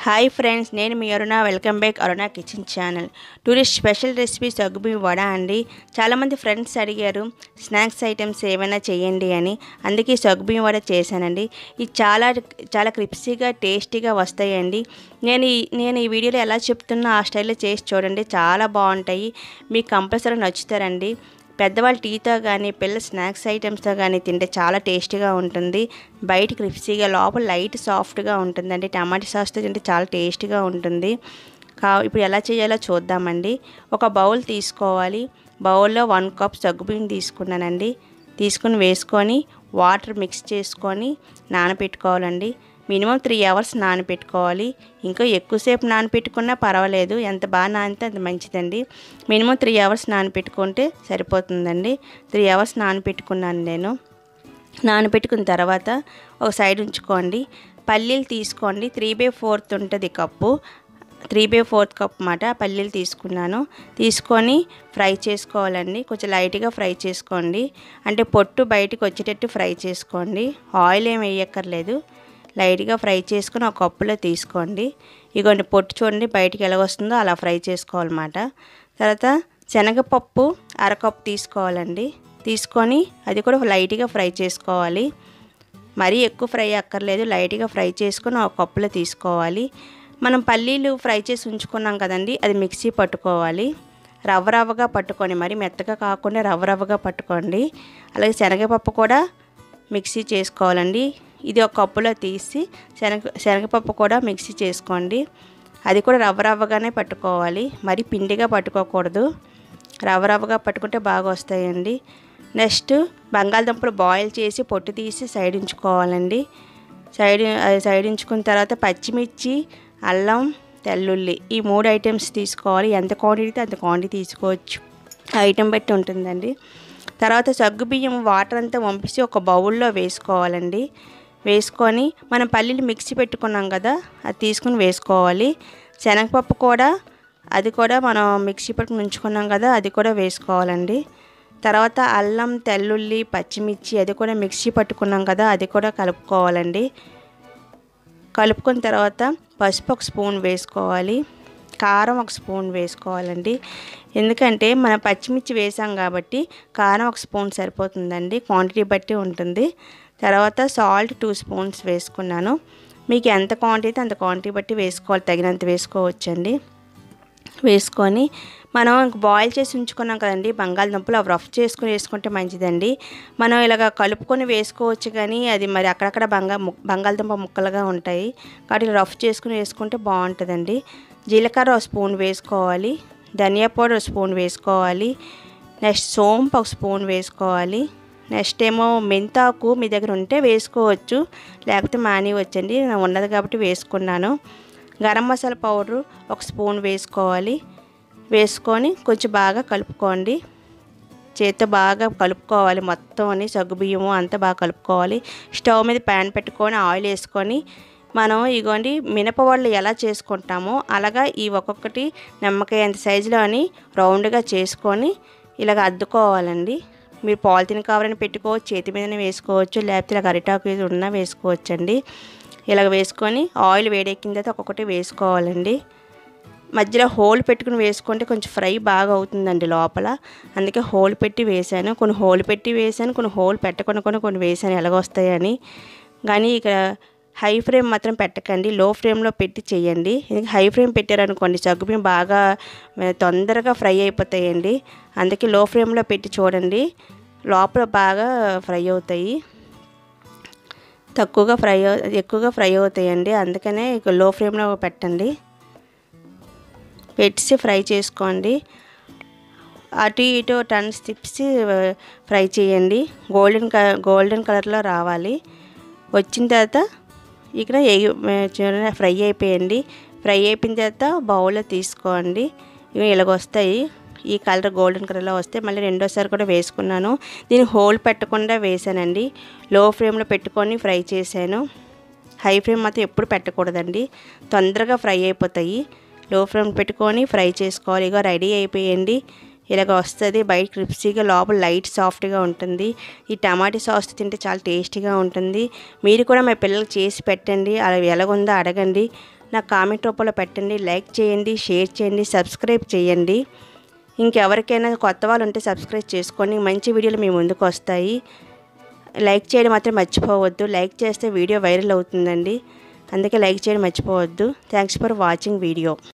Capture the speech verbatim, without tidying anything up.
Hi friends, నేను మీ Aruna. Welcome back Aruna kitchen channel. Tourist special recipe సగ్గుబియ్యం వడ అండి. చాలామంది ఫ్రెండ్స్ అడిగారు స్నాక్స్ ఐటమ్స్ ఏమైనా చేయండి అని, అందుకే సగ్గుబియ్యం వడ చేశానండి. ఇది చాలా చాలా క్రిప్సీగా టేస్టీగా వస్తాయండి. నేను ఈ నేను ఈ వీడియోలో ఎలా చెప్తున్నా ఆ స్టైల్లో చేసి చూడండి, చాలా బాగుంటాయి. మీకు కంపల్సరీ నచ్చుతారండి. పెద్దవాళ్ళు టీతో కానీ పిల్లల స్నాక్స్ ఐటమ్స్తో కానీ తింటే చాలా టేస్టీగా ఉంటుంది. బయట క్రిప్సీగా, లోపల లైట్ సాఫ్ట్గా ఉంటుందండి. టమాటా సాస్తో తింటే చాలా టేస్టీగా ఉంటుంది. కా ఇప్పుడు ఎలా చేయాలో చూద్దామండి. ఒక బౌల్ తీసుకోవాలి. బౌల్లో వన్ కప్ సగ్గుబియ్యం తీసుకున్నానండి. తీసుకుని వేసుకొని వాటర్ మిక్స్ చేసుకొని నానబెట్టుకోవాలండి. మినిమం త్రీ అవర్స్ నానబెట్టుకోవాలి. ఇంకా ఎక్కువసేపు నానబెట్టుకున్నా పర్వాలేదు, ఎంత బాగా నానితే అంత మంచిదండి. మినిమం త్రీ అవర్స్ నానబెట్టుకుంటే సరిపోతుందండి. త్రీ అవర్స్ నానబెట్టుకున్నాను నేను. నానబెట్టుకున్న తర్వాత ఒక సైడ్ ఉంచుకోండి. పల్లీలు తీసుకోండి. త్రీ బై ఫోర్త్ ఉంటుంది cup, three by fourth cup మాట పల్లీలు తీసుకున్నాను. తీసుకొని ఫ్రై చేసుకోవాలండి. కొంచెం లైట్గా ఫ్రై చేసుకోండి, అంటే పొట్టు బయటకు వచ్చేటట్టు ఫ్రై చేసుకోండి. ఆయిల్ ఏమి వేయక్కర్లేదు, లైట్గా ఫ్రై చేసుకొని ఒక కప్పులో తీసుకోండి. ఇగోండి పొట్టు చూడండి బయటికి ఎలా వస్తుందో అలా ఫ్రై చేసుకోవాలన్నమాట. తర్వాత శనగపప్పు అరకప్పు తీసుకోవాలండి. తీసుకొని అది కూడా లైట్గా ఫ్రై చేసుకోవాలి. మరీ ఎక్కువ ఫ్రై అక్కర్లేదు, లైట్గా ఫ్రై చేసుకొని ఒక కప్పులో తీసుకోవాలి. మనం పల్లీలు ఫ్రై చేసి ఉంచుకున్నాం కదండి, అది మిక్సీ పట్టుకోవాలి. రవ్వ రవ్వగా పట్టుకొని, మరి మెత్తగా కాకుండా రవ్వ రవ్వగా పట్టుకోండి. అలాగే శనగపప్పు కూడా మిక్సీ చేసుకోవాలండి. ఇది ఒక కప్పులో తీసి శనగ శనగపప్పు కూడా మిక్సీ చేసుకోండి. అది కూడా రవ్వ రవ్వగానే పట్టుకోవాలి, మరి పిండిగా పట్టుకోకూడదు. రవ్వ రవ్వగా పట్టుకుంటే బాగా వస్తాయండి. నెక్స్ట్ బంగాళదుంపలు బాయిల్ చేసి పొట్టు తీసి సైడ్ ఉంచుకోవాలండి. సైడ్ సైడ్ ఉంచుకున్న తర్వాత పచ్చిమిర్చి, అల్లం, తెల్లుల్లి ఈ మూడు ఐటమ్స్ తీసుకోవాలి. ఎంత క్వాంటిటీ అంత క్వాంటిటీ తీసుకోవచ్చు, ఐటెం బట్టి ఉంటుందండి. తర్వాత సగ్గుబియ్యం వాటర్ అంతా వంపేసి ఒక బౌల్లో వేసుకోవాలండి. వేసుకొని మనం పల్లీలు మిక్సీ పెట్టుకున్నాం కదా, అది తీసుకుని వేసుకోవాలి. శనగపప్పు కూడా, అది కూడా మనం మిక్సీ పెట్టుకుని ఉంచుకున్నాం కదా, అది కూడా వేసుకోవాలండి. తర్వాత అల్లం, తెల్లుల్లి, పచ్చిమిర్చి అది కూడా మిక్సీ పట్టుకున్నాం కదా, అది కూడా కలుపుకోవాలండి. కలుపుకున్న తర్వాత పసుపు ఒక స్పూన్ వేసుకోవాలి. కారం ఒక స్పూన్ వేసుకోవాలండి. ఎందుకంటే మనం పచ్చిమిర్చి వేసాం కాబట్టి కారం ఒక స్పూన్ సరిపోతుందండి, క్వాంటిటీ బట్టి ఉంటుంది. తర్వాత సాల్ట్ టూ స్పూన్స్ వేసుకున్నాను. మీకు ఎంత క్వాంటిటీ అంత క్వాంటిటీ బట్టి వేసుకోవాలి, తగినంత వేసుకోవచ్చండి. వేసుకొని మనం బాయిల్ చేసి ఉంచుకున్నాం కదండి బంగాళదుంపలు, అవి రఫ్ చేసుకుని వేసుకుంటే మంచిదండి. మనం ఇలాగ కలుపుకొని వేసుకోవచ్చు, కానీ అది మరి అక్కడక్కడ బంగా బంగాళదుంప ముక్కలుగా ఉంటాయి కాబట్టి రఫ్ చేసుకుని వేసుకుంటే బాగుంటుందండి. జీలకర్ర ఒక స్పూన్ వేసుకోవాలి. ధనియా పౌడర్ ఒక స్పూన్ వేసుకోవాలి. నెక్స్ట్ సోంపు ఒక స్పూన్ వేసుకోవాలి. నెక్స్ట్ ఏమో మెంతాకు మీ దగ్గర ఉంటే వేసుకోవచ్చు, లేకపోతే మానేయవచ్చండి. నేను ఉన్నది కాబట్టి వేసుకున్నాను. గరం మసాలా పౌడరు ఒక స్పూన్ వేసుకోవాలి. వేసుకొని కొంచెం బాగా కలుపుకోండి. చేతితో బాగా కలుపుకోవాలి, మొత్తం అని సగ్గుబియ్యము అంతా బాగా కలుపుకోవాలి. స్టవ్ మీద ప్యాన్ పెట్టుకొని ఆయిల్ వేసుకొని మనం ఇగోండి మినపవడలు ఎలా చేసుకుంటామో అలాగా ఈ ఒక్కొక్కటి నిమ్మకాయ అంత సైజులో అని రౌండ్గా చేసుకొని ఇలాగ అద్దుకోవాలండి. మీరు పాలిథిన్ కవర్ని పెట్టుకోవచ్చు, చేతి మీదనే వేసుకోవచ్చు, లేకపోతే ఇలా అరిటాకు ఉన్నా వేసుకోవచ్చండి. ఇలాగ వేసుకొని ఆయిల్ వేడెక్కిన తర్వాత ఒక్కొక్కటి వేసుకోవాలండి. మధ్యలో హోల్ పెట్టుకుని వేసుకుంటే కొంచెం ఫ్రై బాగా అవుతుందండి లోపల, అందుకే హోల్ పెట్టి వేసాను. కొన్ని హోల్ పెట్టి వేసాను, కొన్ని హోల్ పెట్టకుండా కొన్ని కొన్ని వేసాను ఎలాగొస్తాయని. కానీ ఇక హై ఫ్లేమ్ మాత్రం పెట్టకండి, లో ఫ్లేమ్లో పెట్టి చేయండి. ఎందుకంటే హై ఫ్లేమ్ పెట్టారనుకోండి సగ్గుబియ్యం బాగా తొందరగా ఫ్రై అయిపోతాయండి. అందుకే లో ఫ్లేమ్లో పెట్టి చూడండి, లోపల బాగా ఫ్రై అవుతాయి. తక్కువగా ఫ్రై ఎక్కువగా ఫ్రై అవుతాయండి, అందుకనే లో ఫ్లేమ్లో పెట్టండి. పెట్టి ఫ్రై చేసుకోండి. అటు ఇటు టన్స్ తిప్పి ఫ్రై చేయండి. గోల్డెన్ గోల్డెన్ కలర్లో రావాలి. వచ్చిన తర్వాత ఇక్కడ ఫ్రై అయిపోయండి. ఫ్రై అయిపోయిన తర్వాత బౌల్లో తీసుకోండి. ఇవి ఇలాగ వస్తాయి, ఈ కలర్ గోల్డెన్ కలర్లో వస్తే మళ్ళీ రెండోసారి కూడా వేసుకున్నాను. దీన్ని హోల్ పెట్టకుండా వేసానండి. లో ఫ్లేమ్లో పెట్టుకొని ఫ్రై చేశాను. హై ఫ్లేమ్ మాత్రం ఎప్పుడు పెట్టకూడదండి, తొందరగా ఫ్రై అయిపోతాయి. లో ఫ్లేమ్ పెట్టుకొని ఫ్రై చేసుకోవాలి. ఇక రెడీ అయిపోయండి. ఇలాగ వస్తుంది, బయట క్రిప్సీగా, లోపల లైట్ సాఫ్ట్గా ఉంటుంది. ఈ టమాటా సాస్ తింటే చాలా టేస్టీగా ఉంటుంది. మీరు కూడా మీ పిల్లలకు చేసి పెట్టండి, అలా ఎలాగుందో అడగండి. నాకు కామెంట్ రూపంలో పెట్టండి. లైక్ చేయండి, షేర్ చేయండి, సబ్స్క్రైబ్ చేయండి. ఇంకెవరికైనా కొత్త వాళ్ళు ఉంటే సబ్స్క్రైబ్ చేసుకోండి. మంచి వీడియోలు మీ ముందుకు వస్తాయి. లైక్ చేయడం మాత్రం మర్చిపోవద్దు. లైక్ చేస్తే వీడియో వైరల్ అవుతుందండి. అందుకే లైక్ చేయడం మర్చిపోవద్దు. Thanks for watching video.